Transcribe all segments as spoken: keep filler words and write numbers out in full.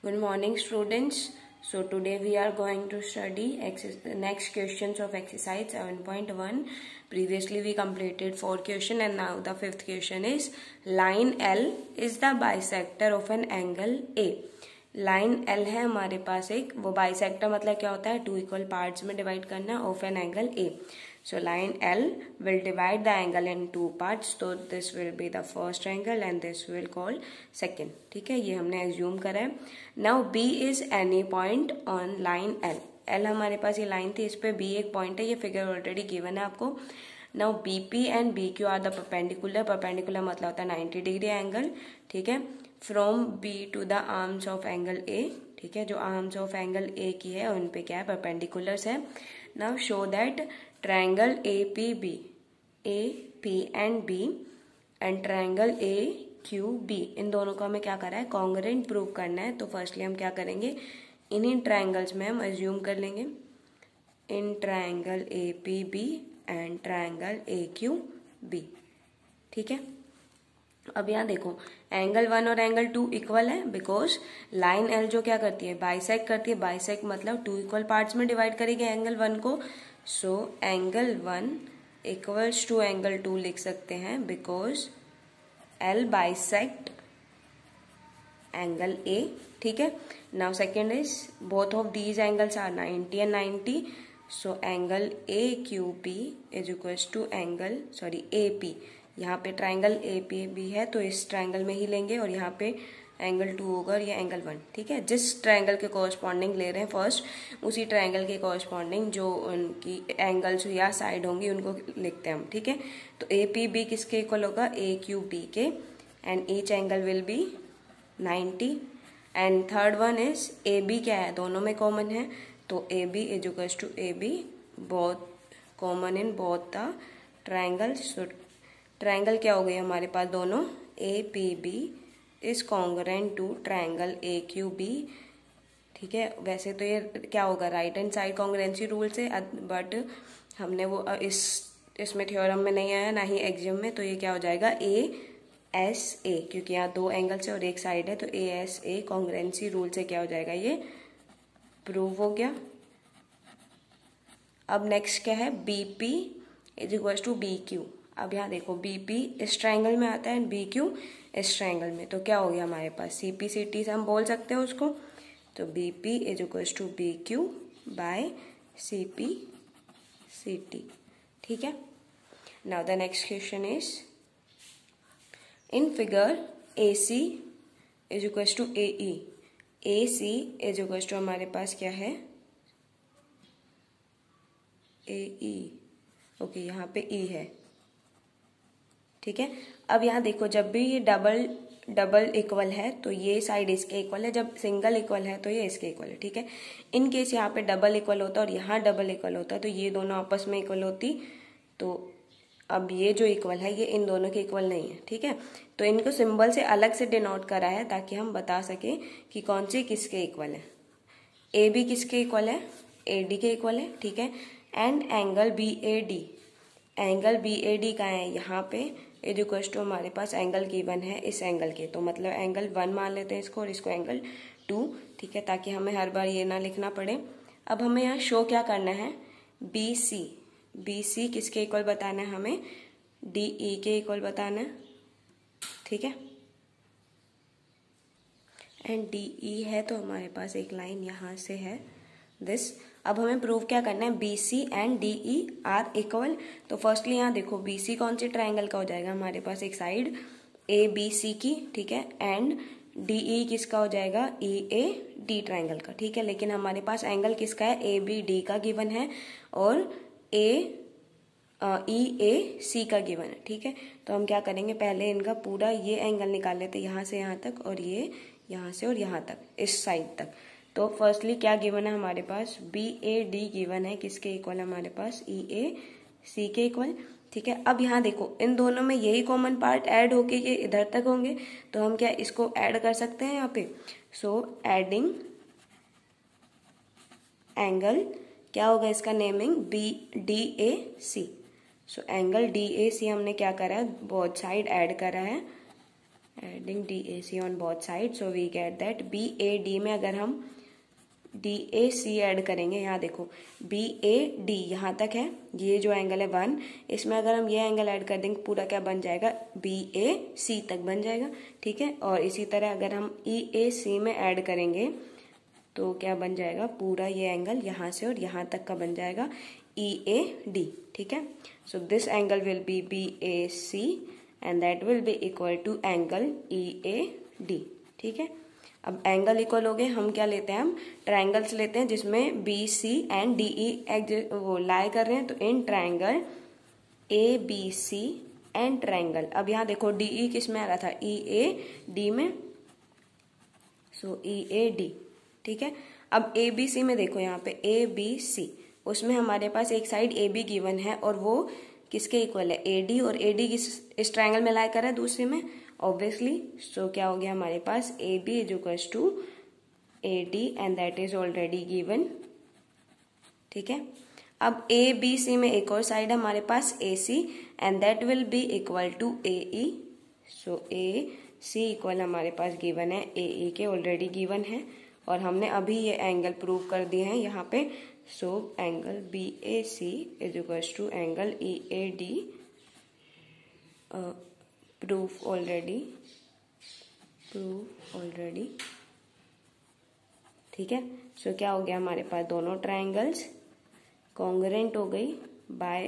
Good morning, students. So today we are going to study the next questions of exercise seven point one. Previously we completed four question and now the fifth question is line L is the bisector of an angle A. Line L है हमारे पास एक, वो bisector मतलब क्या होता है, two equal parts में divide करना of an angle A. So line L will divide the angle in two parts. So this will be the first angle and this will call second. ठीक है, ये हमने assume करा है. Now B is any point on line L. L हमारे पास ये line थी, इस पे B एक पॉइंट है, ये फिगर ऑलरेडी गिवन है आपको. Now B P and B Q are the perpendicular. Perpendicular मतलब होता है नाइन्टी डिग्री एंगल. ठीक है, from B to the arms of angle A. ठीक है, जो आर्म्स ऑफ एंगल A की है उन पे क्या है, परपेंडिकुलर्स है. Now show that triangle A P B, A P and B and triangle A Q B, इन दोनों को हमें क्या करना है, कॉन्ग्रुएंट प्रूव करना है. तो फर्स्टली हम क्या करेंगे, इन्हीं ट्रायंगल्स में हम अज्यूम कर लेंगे in triangle A P B and triangle A Q B. ठीक है, अब यहाँ देखो एंगल वन और एंगल टू इक्वल है बिकॉज लाइन L जो क्या करती है, बाइसेक्ट करती है. बाइसेक्ट मतलब टू इक्वल पार्ट्स में डिवाइड करेगी एंगल वन को. So angle one equals to angle two लिख सकते हैं because L bisect angle A. ठीक है, now second is both of these angles are ninety and ninety. So angle A Q B is equals to angle sorry A P. यहाँ पे triangle A P B है तो इस triangle में ही लेंगे और यहाँ पे एंगल टू होगा और ये एंगल वन. ठीक है, जिस ट्राइंगल के कॉरस्पॉन्डिंग ले रहे हैं फर्स्ट उसी ट्राइंगल के कॉरस्पॉन्डिंग जो उनकी एंगल्स या साइड होंगी उनको लिखते हैं हम. ठीक है, तो ए पी बी किसके इक्वल होगा, ए क्यू बी के, and each angle will be ninety. And third one is A B क्या है, दोनों में कॉमन है तो A B is equals to A B, both common in both the triangles. Triangle क्या हो गई हमारे पास, दोनों A P B is congruent to triangle A Q B. ठीक है, वैसे तो ये क्या होगा, right hand side congruency rule से, बट हमने वो इस इसमें थ्योरम में नहीं आया ना ही एग्जाम में, तो ये क्या हो जाएगा ए एस ए, क्योंकि यहाँ दो एंगल्स है और एक साइड है तो A S A congruency rule से क्या हो जाएगा, ये प्रूव हो गया. अब नेक्स्ट क्या है, B P is equal to B Q. अब यहाँ देखो बी पी इस ट्राइंगल में आता है एंड बी क्यू इस ट्राइंगल में, तो क्या हो गया हमारे पास, सी पी सी टी से हम बोल सकते हैं उसको. तो B P is equal to B Q by C P C T. ठीक है, now the next question is in figure A C is equal to A E. A C is equal to हमारे पास क्या है, ए ई. Okay, यहाँ पे ई है. ठीक है, अब यहाँ देखो जब भी ये डबल डबल इक्वल है तो ये साइड इसके इक्वल है, जब सिंगल इक्वल है तो ये इसके इक्वल है. ठीक है, इन केस यहाँ पे डबल इक्वल होता और यहाँ डबल इक्वल होता तो ये दोनों आपस में इक्वल होती. तो अब ये जो इक्वल है ये इन दोनों के इक्वल नहीं है. ठीक है, तो इनको सिंबल से अलग से डिनोट करा है ताकि हम बता सके कि कौन सी किसके इक्वल है. ए बी किसके इक्वल है, ए डी के इक्वल है. ठीक है, and angle B A D, angle B A D का है यहाँ पे इज इक्वल टू हमारे पास एंगल गिवन है इस एंगल के, तो मतलब एंगल वन मान लेते हैं इसको और इसको एंगल टू. ठीक है, ताकि हमें हर बार ये ना लिखना पड़े. अब हमें यहाँ शो क्या करना है, बी सी. बी सी किसके इक्वल बताना है हमें, डी ई के इक्वल बताना है. ठीक है, एंड डी ई है तो हमारे पास एक लाइन यहाँ से है दिस. अब हमें प्रूव क्या करना है, B C and D E are equal. तो फर्स्टली यहाँ देखो बी सी कौन सी ट्राइंगल का हो जाएगा हमारे पास, एक साइड ए बी सी की. ठीक है, एंड डी ई किसका हो जाएगा, ई ए डी ट्राइंगल का. ठीक है, लेकिन हमारे पास एंगल किसका है, ए बी डी का गिवन है और ए ई ए सी का गिवन है. ठीक है, तो हम क्या करेंगे, पहले इनका पूरा ये एंगल निकाल लेते हैं यहाँ से यहाँ तक और ये यहाँ से और यहाँ तक, इस साइड तक. तो फर्स्टली क्या गिवन है हमारे पास, बी ए डी गिवन है किसके इक्वल है हमारे पास, ई ए सी के इक्वल. ठीक है, अब यहाँ देखो इन दोनों में यही कॉमन पार्ट ऐड होके ये इधर तक होंगे तो हम क्या इसको ऐड कर सकते हैं यहाँ पे. सो एडिंग एंगल क्या होगा इसका naming, B D A C. So angle D A C हमने क्या करा है, बोथ साइड ऐड करा है adding D A C on both side, so we get that B A D में अगर हम डी ए सी ऐड करेंगे, यहाँ देखो बी ए डी यहाँ तक है, ये जो एंगल है वन, इसमें अगर हम ये एंगल ऐड कर देंगे पूरा क्या बन जाएगा, बी ए सी तक बन जाएगा, ठीक है। और इसी तरह अगर हम ई ए सी में ऐड करेंगे तो क्या बन जाएगा, पूरा ये एंगल यहाँ से और यहाँ तक का बन जाएगा ई ए डी, ठीक है। So this angle will be B A C and that will be equal to angle E A D, ठीक है। अब एंगल इक्वल हो गए, हम क्या लेते हैं, हम ट्रायंगल्स लेते हैं जिसमें B C and D E वो लाई कर रहे हैं, तो in triangle A B C and triangle, अब यहाँ देखो डी ई किस में आ रहा था, ई ए डी में, सो ई ए डी, ठीक है। अब ए बी सी में देखो यहाँ पे ए बी सी, उसमें हमारे पास एक साइड ए बी गिवन है और वो किसके इक्वल है, ए डी, और ए डी किस इस ट्रायंगल में लाई कर रहा है दूसरे में ऑब्वियसली, सो क्या हो गया हमारे पास A B is equals to A D and that is already given, ठीक है। अब ए बी सी में एक और साइड है हमारे पास A C and that will be equal to A E, so A C equal हमारे पास गिवन है ए ई के, ऑलरेडी गिवन है और हमने अभी ये एंगल प्रूव कर दिए हैं यहाँ पे, so angle B A C is equals to angle E A D, proof already proof already ठीक है। सो so, क्या हो गया हमारे पास, दोनों ट्रायंगल्स कॉन्ग्रुएंट हो गई बाय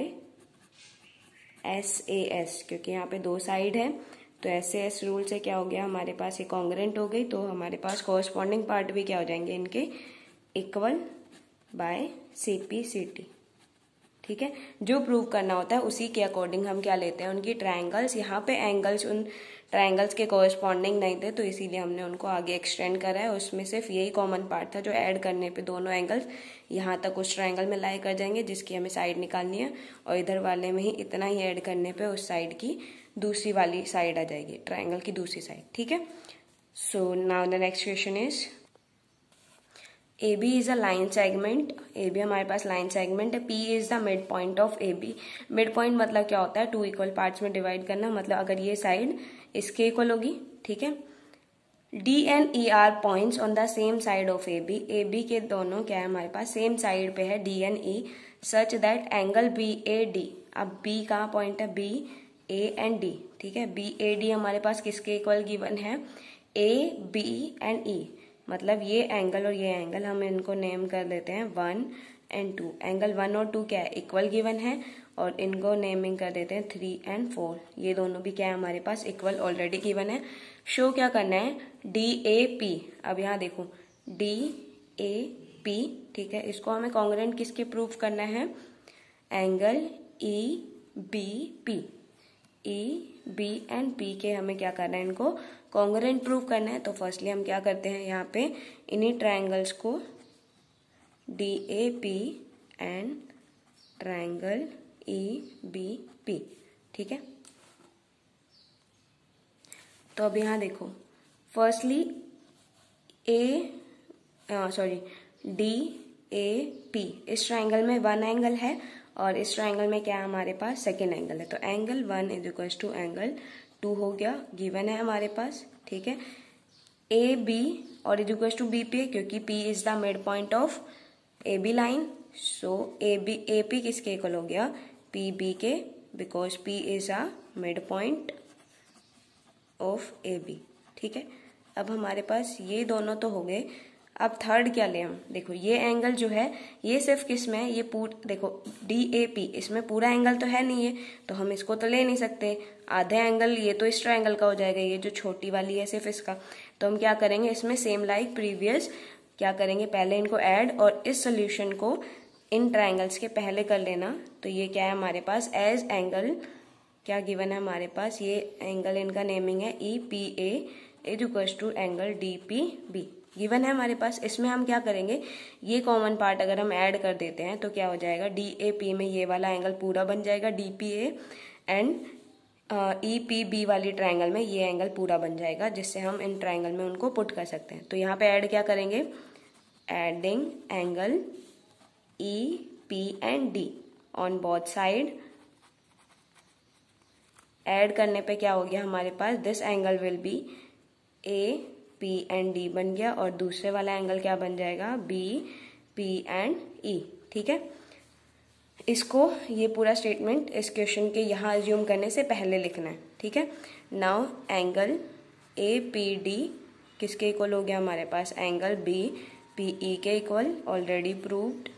एस ए एस, क्योंकि यहाँ पे दो साइड है तो एस ए एस रूल से क्या हो गया हमारे पास, ये कॉन्ग्रुएंट हो गई, तो हमारे पास कॉरस्पॉन्डिंग पार्ट भी क्या हो जाएंगे इनके, equal by C P C T, ठीक है। जो प्रूव करना होता है उसी के अकॉर्डिंग हम क्या लेते हैं, उनकी ट्रायंगल्स, यहाँ पे एंगल्स उन ट्रायंगल्स के कॉरस्पॉन्डिंग नहीं थे तो इसीलिए हमने उनको आगे एक्सटेंड करा है, उसमें सिर्फ यही कॉमन पार्ट था जो ऐड करने पे दोनों एंगल्स यहाँ तक उस ट्रायंगल में लाई कर जाएंगे जिसकी हमें साइड निकालनी है, और इधर वाले में ही इतना ही ऐड करने पे उस साइड की दूसरी वाली साइड आ जाएगी, ट्रायंगल की दूसरी साइड, ठीक है। So now the next question is A B is a line segment, A B हमारे पास लाइन सेगमेंट है, P is the mid point of A B, mid point मतलब क्या होता है, टू इक्वल पार्ट्स में डिवाइड करना, मतलब अगर ये साइड इसके इक्वल होगी, ठीक है। D and E are points on the same side of A B, A B के दोनों क्या है हमारे पास सेम साइड पे है D and E, such that angle B A D, अब बी कहाँ पॉइंट है, बी ए एंड डी, ठीक है। बी ए डी हमारे पास किसके इक्वल गिवन है, ए बी एंड ई, मतलब ये एंगल और ये एंगल हम इनको नेम कर देते हैं one and two, angle one और टू क्या है, इक्वल गिवन है, और इनको नेमिंग कर देते हैं थ्री एंड फोर, ये दोनों भी क्या है हमारे पास इक्वल ऑलरेडी गिवन है। शो क्या करना है, डी ए पी, अब यहाँ देखो डी ए पी, ठीक है, इसको हमें कॉन्ग्रुएंट किसके प्रूफ करना है, angle E B P, E B and P के हमें क्या करना है, इनको कॉन्ग्रुएंट प्रूव करना है। तो फर्स्टली हम क्या करते हैं, यहाँ पे इन्हीं ट्रायंगल्स को D A P and triangle E B P, ठीक है। तो अब यहाँ देखो firstly A sorry D A P, इस ट्रायंगल में वन एंगल है और इस ट्रायंगल में क्या है हमारे पास सेकेंड एंगल है, तो angle one is equal to angle two हो गया, गिवन है हमारे पास, ठीक है। ए बी और is equal to B P, क्योंकि P is the mid point of A B line, so A B A P किसके इक्वल हो गया, पी बी के, because P is a mid point of A B, ठीक है। अब हमारे पास ये दोनों तो हो गए, अब थर्ड क्या ले हम, देखो ये एंगल जो है ये सिर्फ किस में है, ये पूर देखो डी ए पी, इसमें पूरा एंगल तो है नहीं है तो हम इसको तो ले नहीं सकते, आधे एंगल ये तो इस ट्रायंगल का हो जाएगा, ये जो छोटी वाली है सिर्फ इसका, तो हम क्या करेंगे इसमें सेम लाइक प्रीवियस क्या करेंगे, पहले इनको ऐड और इस सोल्यूशन को इन ट्रायंगल्स के पहले कर लेना, तो ये क्या है हमारे पास एज एंगल क्या गिवन है हमारे पास, ये एंगल इनका नेमिंग है E P A is equal to angle D P B given है हमारे पास। इसमें हम क्या करेंगे, ये कॉमन पार्ट अगर हम ऐड कर देते हैं तो क्या हो जाएगा, डी ए पी में ये वाला एंगल पूरा बन जाएगा D P A, and E P B वाली ट्रायंगल में ये एंगल पूरा बन जाएगा, जिससे हम इन ट्रायंगल में उनको पुट कर सकते हैं। तो यहाँ पे ऐड क्या करेंगे, adding angle E P and D on both side, add करने पे क्या हो गया हमारे पास, this angle will be A P and D बन गया, और दूसरे वाला एंगल क्या बन जाएगा, बी पी एंड ई। ठीक है, इसको ये पूरा स्टेटमेंट इस क्वेश्चन के यहाँ अज्यूम करने से पहले लिखना है। ठीक है, now angle A P D किसके इक्वल हो गया हमारे पास, एंगल बी पी ई के इक्वल, ऑलरेडी प्रूव्ड।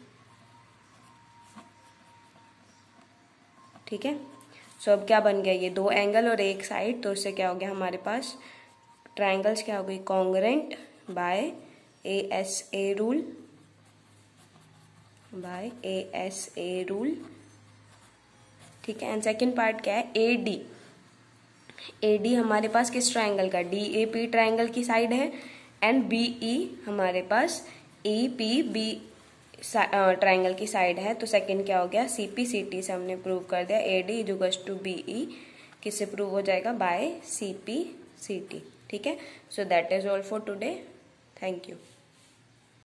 ठीक है, सो अब क्या बन गया, ये दो एंगल और एक साइड, तो इससे क्या हो गया हमारे पास, ट्राइंगल्स क्या हो गई, congruent by A S A rule, by A S A rule. ठीक है, एंड सेकेंड पार्ट क्या है, ए डी। ए डी हमारे पास किस ट्राइंगल का, डी ए पी ट्राइंगल की साइड है, एंड बी ई हमारे पास ई पी बी ट्राइंगल की साइड है। तो सेकंड क्या हो गया, सी पी सी टी से हमने प्रूव कर दिया, A D is equals to B E किससे प्रूव हो जाएगा, by C P C T. ठीक है, so that is all for today, thank you.